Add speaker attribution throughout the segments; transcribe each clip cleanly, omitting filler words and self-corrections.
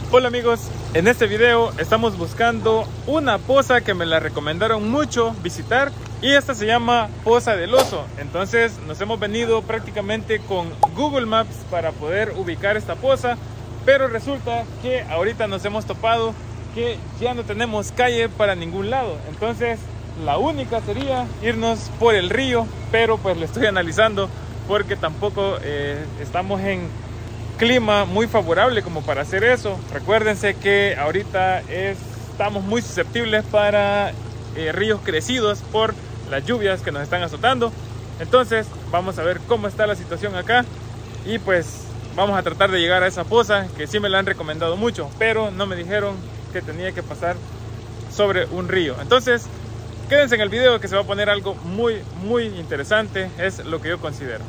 Speaker 1: Hola amigos, en este video estamos buscando una poza que me la recomendaron mucho visitar y esta se llama Poza del Oso. Entonces nos hemos venido prácticamente con Google Maps para poder ubicar esta poza, pero resulta que ahorita nos hemos topado que ya no tenemos calle para ningún lado. Entonces la única sería irnos por el río, pero pues lo estoy analizando porque tampoco estamos en clima muy favorable como para hacer eso. Recuérdense que ahorita estamos muy susceptibles para ríos crecidos por las lluvias que nos están azotando. Entonces vamos a ver cómo está la situación acá y pues vamos a tratar de llegar a esa poza que sí me la han recomendado mucho, pero no me dijeron que tenía que pasar sobre un río. Entonces quédense en el video que se va a poner algo muy interesante, es lo que yo considero.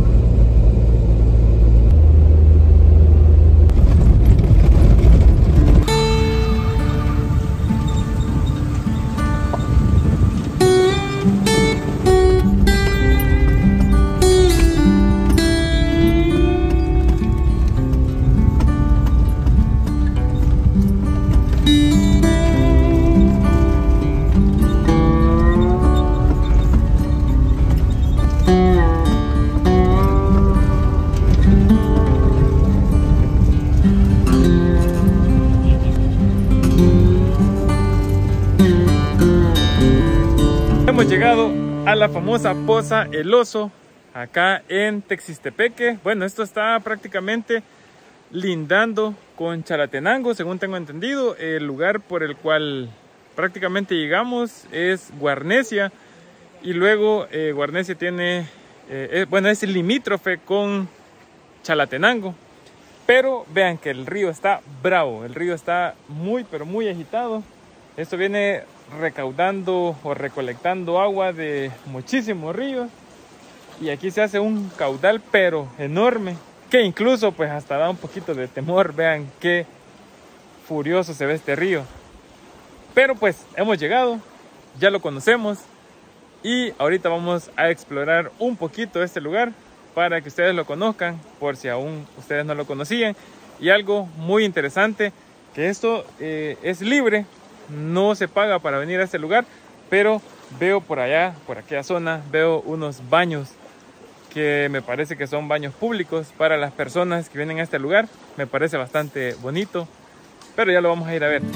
Speaker 1: Hemos llegado a la famosa Poza El Oso, acá en Texistepeque. Bueno, esto está prácticamente lindando con Chalatenango, según tengo entendido. El lugar por el cual prácticamente llegamos es Guarnesia. Y luego Guarnesia tiene, es limítrofe con Chalatenango. Pero vean que el río está bravo, el río está pero muy agitado. Esto viene recaudando o recolectando agua de muchísimos ríos y aquí se hace un caudal pero enorme que incluso pues hasta da un poquito de temor. Vean qué furioso se ve este río, pero pues hemos llegado, ya lo conocemos y ahorita vamos a explorar un poquito este lugar para que ustedes lo conozcan por si aún ustedes no lo conocían. Y algo muy interesante, que esto es libre, no se paga para venir a este lugar, pero veo por allá, por aquella zona, veo unos baños que me parece que son baños públicos para las personas que vienen a este lugar. Me parece bastante bonito, pero ya lo vamos a ir a ver.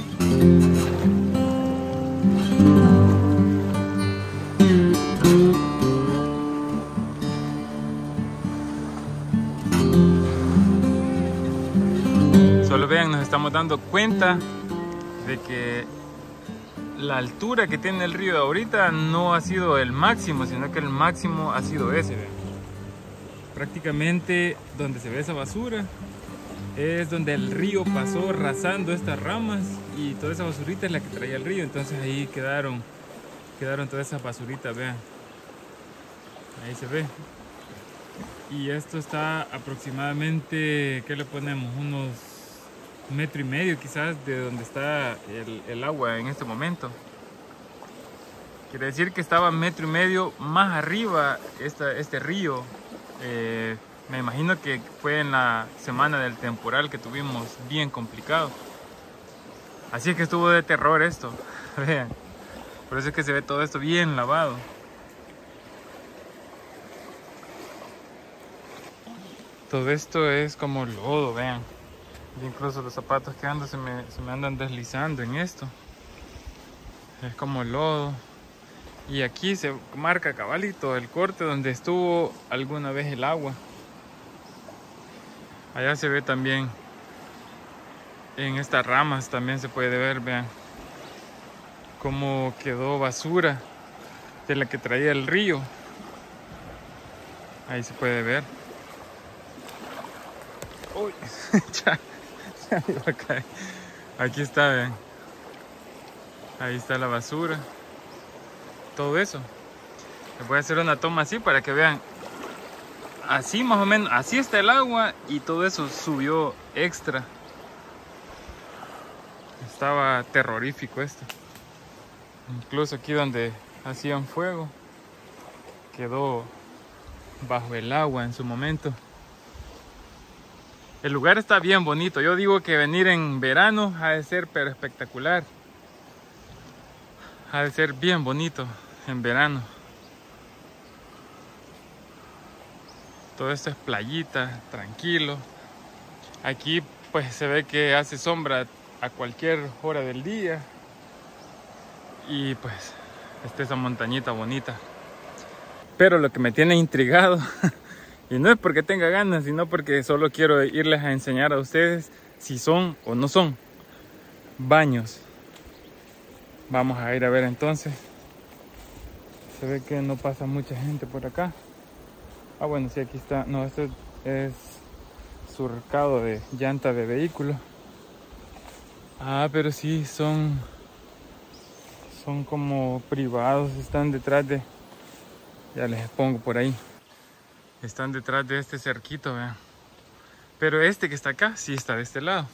Speaker 1: Solo vean, nos estamos dando cuenta de que la altura que tiene el río ahorita no ha sido el máximo, sino que el máximo ha sido ese. ¿Vean? Prácticamente donde se ve esa basura es donde el río pasó arrasando estas ramas y toda esa basurita es la que traía el río. Entonces ahí quedaron todas esas basuritas, vean. Ahí se ve. Y esto está aproximadamente, ¿qué le ponemos? Unos 1,5 metros quizás de donde está el agua en este momento. Quiere decir que estaba 1,5 metros más arriba este río. Me imagino que fue en la semana del temporal que tuvimos bien complicado. Así es que estuvo de terror esto. Vean, por eso es que se ve todo esto bien lavado. Todo esto es como lodo, vean. Incluso los zapatos que ando se me andan deslizando en esto. Es como lodo. Y aquí se marca cabalito el corte donde estuvo alguna vez el agua. Allá se ve también. En estas ramas también se puede ver, vean. Cómo quedó basura de la que traía el río. Ahí se puede ver. Uy, aquí está, vean. Ahí está la basura. Todo eso. Les voy a hacer una toma así para que vean. Así más o menos, así está el agua y todo eso subió extra. Estaba terrorífico esto. Incluso aquí donde hacían fuego quedó bajo el agua en su momento. El lugar está bien bonito. Yo digo que venir en verano ha de ser pero espectacular. Ha de ser bien bonito en verano. Todo esto es playita, tranquilo. Aquí pues se ve que hace sombra a cualquier hora del día. Y pues está esa montañita bonita. Pero lo que me tiene intrigado, y no es porque tenga ganas, sino porque solo quiero irles a enseñar a ustedes si son o no son baños. Vamos a ir a ver entonces. Se ve que no pasa mucha gente por acá. Ah, bueno, sí, aquí está. No, este es surcado de llanta de vehículo. Ah, pero sí, son como privados. Están detrás de... Ya les pongo por ahí. Están detrás de este cerquito, vean. Pero este que está acá, sí está de este lado.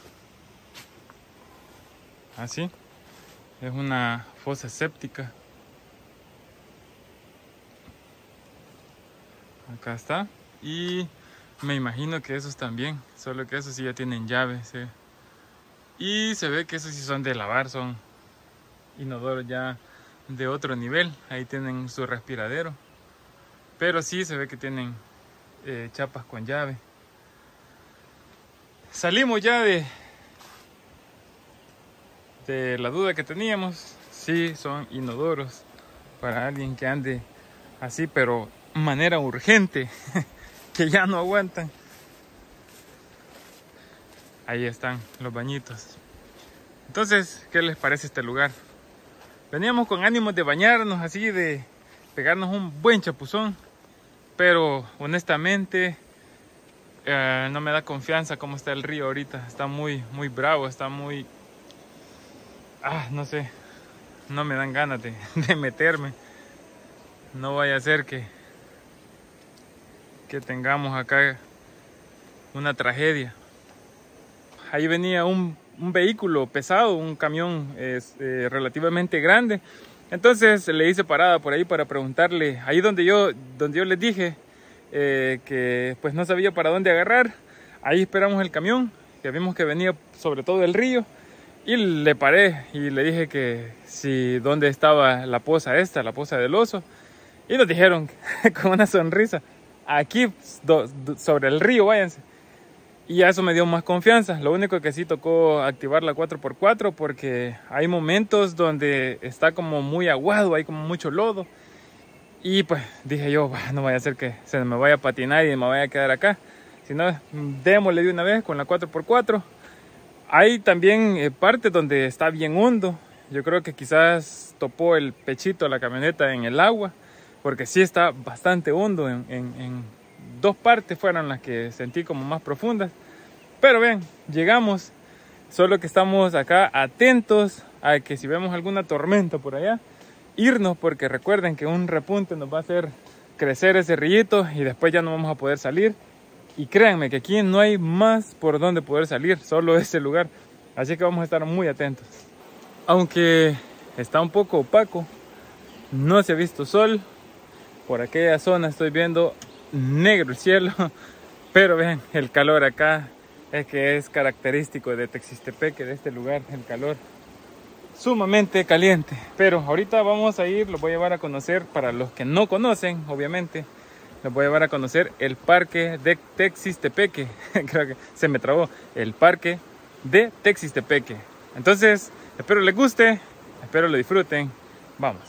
Speaker 1: Así. Es una fosa séptica. Acá está. Y me imagino que esos también. Solo que esos sí ya tienen llave, ¿sí? Y se ve que esos sí son de lavar. Son inodoros ya de otro nivel. Ahí tienen su respiradero. Pero sí se ve que tienen chapas con llave. Salimos ya de la duda que teníamos. Sí, son inodoros para alguien que ande así, pero manera urgente, que ya no aguantan. Ahí están los bañitos. Entonces, ¿qué les parece este lugar? Veníamos con ánimos de bañarnos, así de pegarnos un buen chapuzón, pero honestamente no me da confianza cómo está el río ahorita. Está muy bravo, está muy... no sé, no me dan ganas de meterme. No vaya a ser que tengamos acá una tragedia. Ahí venía un vehículo pesado, un camión relativamente grande. Entonces le hice parada por ahí para preguntarle, ahí donde yo les dije que pues no sabía para dónde agarrar. Ahí esperamos el camión, que vimos que venía sobre todo del río. Y le paré y le dije que si dónde estaba la poza esta, la poza del oso. Y nos dijeron con una sonrisa, aquí sobre el río, váyanse. Y eso me dio más confianza. Lo único que sí tocó activar la 4x4 porque hay momentos donde está como muy aguado, hay como mucho lodo. Y pues dije yo, no vaya a ser que se me vaya a patinar y me vaya a quedar acá. Si no, démosle de una vez con la 4x4. Hay también partes donde está bien hondo. Yo creo que quizás topó el pechito de la camioneta en el agua, porque sí está bastante hondo. En dos partes fueron las que sentí como más profundas. Pero ven, llegamos. Solo que estamos acá atentos a que si vemos alguna tormenta por allá, irnos, porque recuerden que un repunte nos va a hacer crecer ese rillito y después ya no vamos a poder salir. Y créanme que aquí no hay más por donde poder salir, solo ese lugar. Así que vamos a estar muy atentos. Aunque está un poco opaco, no se ha visto sol. Por aquella zona estoy viendo negro el cielo. Pero vean, el calor acá es que es característico de Texistepeque, de este lugar, el calor sumamente caliente. Pero ahorita vamos a ir, los voy a llevar a conocer, para los que no conocen, obviamente. Les voy a llevar a conocer el parque de Texistepeque. Creo que se me trabó. El parque de Texistepeque. Entonces, espero les guste, espero lo disfruten. Vamos.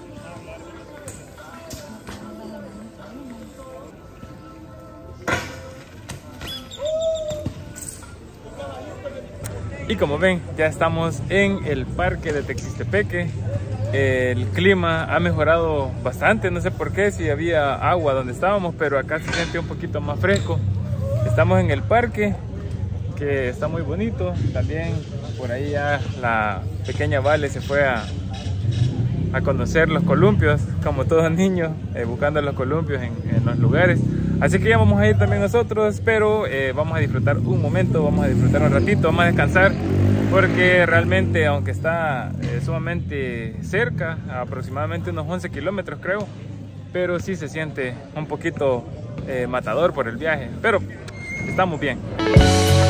Speaker 1: Y como ven, ya estamos en el parque de Texistepeque. El clima ha mejorado bastante, no sé por qué, si había agua donde estábamos, pero acá se siente un poquito más fresco. Estamos en el parque, que está muy bonito. También por ahí ya la pequeña Vale se fue a conocer los columpios, como todos niños, buscando los columpios en los lugares. Así que ya vamos a ir también nosotros, pero vamos a disfrutar un momento, vamos a disfrutar un ratito, vamos a descansar, porque realmente, aunque está sumamente cerca, aproximadamente unos 11 kilómetros creo, pero sí se siente un poquito matador por el viaje, pero estamos bien.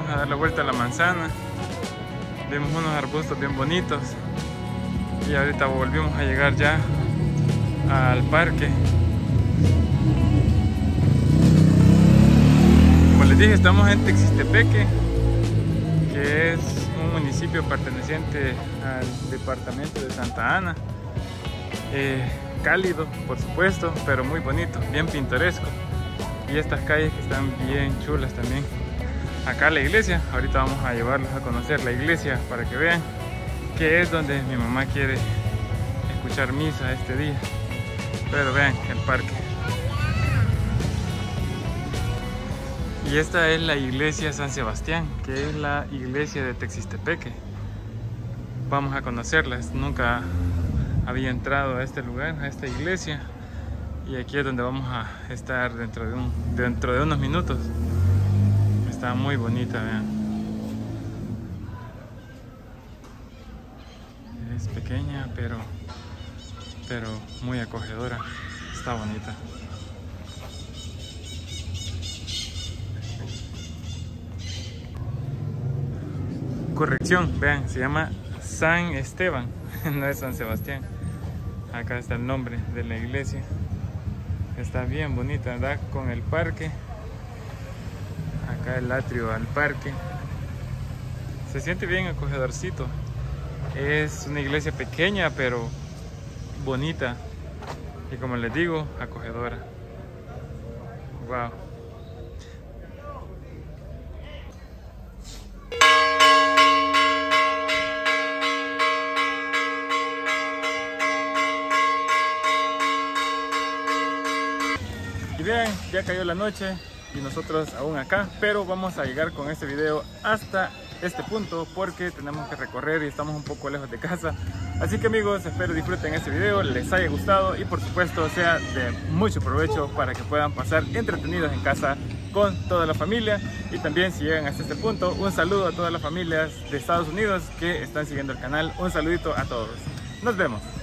Speaker 1: a dar la vuelta a la manzana. Vimos unos arbustos bien bonitos. Y ahorita volvimos a llegar ya al parque. Como les dije, estamos en Texistepeque, que es un municipio perteneciente al departamento de Santa Ana. Cálido, por supuesto, pero muy bonito, bien pintoresco. Y estas calles que están bien chulas también. Acá la iglesia, ahorita vamos a llevarlos a conocer la iglesia para que vean que es donde mi mamá quiere escuchar misa este día. Pero vean el parque. Y esta es la iglesia San Sebastián, que es la iglesia de Texistepeque. Vamos a conocerla. Nunca había entrado a este lugar, a esta iglesia. Y aquí es donde vamos a estar dentro de unos minutos. Está muy bonita, vean. Es pequeña, pero muy acogedora. Está bonita. Corrección, vean, se llama San Esteban, no es San Sebastián. Acá está el nombre de la iglesia. Está bien bonita, da con el parque. Acá el atrio al parque. Se siente bien acogedorcito. Es una iglesia pequeña pero bonita. Y como les digo, acogedora. Wow. Y vean, ya cayó la noche y nosotros aún acá, pero vamos a llegar con este video hasta este punto porque tenemos que recorrer y estamos un poco lejos de casa. Así que amigos, espero disfruten este video, les haya gustado y por supuesto sea de mucho provecho para que puedan pasar entretenidos en casa con toda la familia. Y también si llegan hasta este punto, un saludo a todas las familias de Estados Unidos que están siguiendo el canal. Un saludito a todos. Nos vemos.